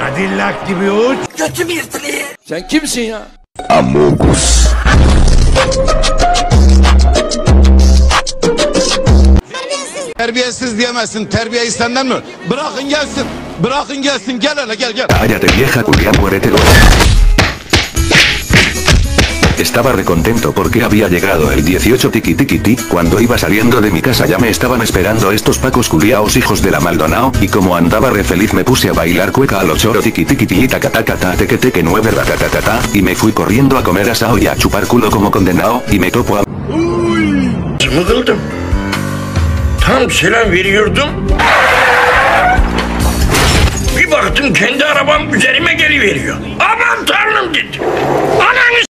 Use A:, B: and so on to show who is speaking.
A: Cadillac gibi uç.
B: Götüm yırtılıyor.
C: Sen kimsin ya?
D: Amogus.
E: Terbiyesiz diyemezsin. Terbiyeyi senden mi? Bırakın gelsin. Bırakın gelsin. Gel hele gel.
D: Cállate vieja Julián, muérete. Estaba recontento porque había llegado el 18 tiki tiki ti. Cuando iba saliendo de mi casa ya me estaban esperando estos pacos culiaos hijos de la Maldonao. Y como andaba re feliz me puse a bailar cueca a los choro tiki tiki ti tacatacata teque teque 9 ratatatata. Y me fui corriendo a comer asao y a chupar culo como condenado. Y me topo a...
A: Mıkıldım. Tam selam veriyordum. Bir baktım kendi arabam üzerime geliveriyor. Aman tanrım dedim. Ananı